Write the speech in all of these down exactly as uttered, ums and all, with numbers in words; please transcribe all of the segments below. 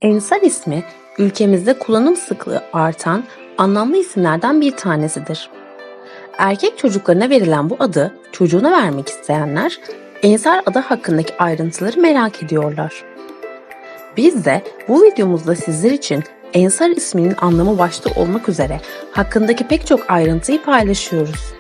Ensar ismi ülkemizde kullanım sıklığı artan anlamlı isimlerden bir tanesidir. Erkek çocuklarına verilen bu adı çocuğuna vermek isteyenler Ensar adı hakkındaki ayrıntıları merak ediyorlar. Biz de bu videomuzda sizler için Ensar isminin anlamı başta olmak üzere hakkındaki pek çok ayrıntıyı paylaşıyoruz.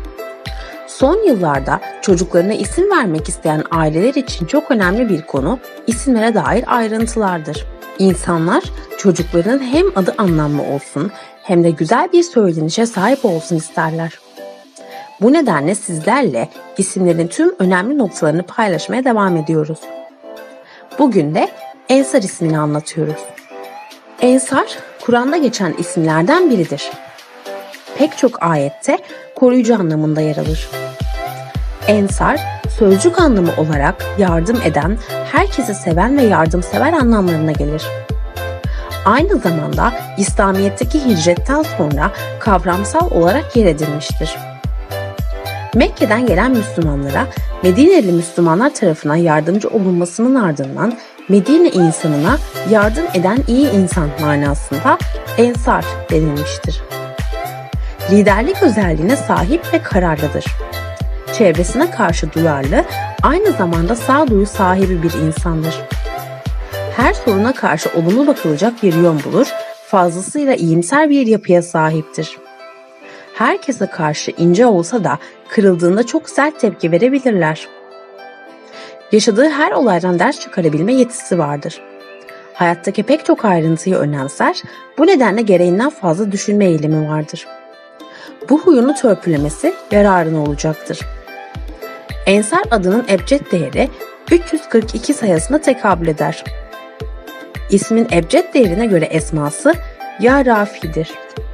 Son yıllarda çocuklarına isim vermek isteyen aileler için çok önemli bir konu isimlere dair ayrıntılardır. İnsanlar çocuklarının hem adı anlamlı olsun hem de güzel bir söylenişe sahip olsun isterler. Bu nedenle sizlerle isimlerin tüm önemli noktalarını paylaşmaya devam ediyoruz. Bugün de Ensar ismini anlatıyoruz. Ensar, Kur'an'da geçen isimlerden biridir. Pek çok ayette koruyucu anlamında yer alır. Ensar, sözcük anlamı olarak yardım eden, herkesi seven ve yardımsever anlamlarına gelir. Aynı zamanda İslamiyet'teki hicretten sonra kavramsal olarak yer edilmiştir. Mekke'den gelen Müslümanlara Medineli Müslümanlar tarafından yardımcı olunmasının ardından Medine insanına yardım eden iyi insan manasında Ensar denilmiştir. Liderlik özelliğine sahip ve kararlıdır. Çevresine karşı duyarlı, aynı zamanda sağduyu sahibi bir insandır. Her soruna karşı olumlu bakılacak bir yön bulur, fazlasıyla iyimser bir yapıya sahiptir. Herkese karşı ince olsa da kırıldığında çok sert tepki verebilirler. Yaşadığı her olaydan ders çıkarabilme yetisi vardır. Hayattaki pek çok ayrıntıyı önemser, bu nedenle gereğinden fazla düşünme eğilimi vardır. Bu huyunu törpülemesi yararına olacaktır. Ensar adının ebced değeri üç yüz kırk iki sayısına tekabül eder. İsmin ebced değerine göre esması Ya Rafi'dir.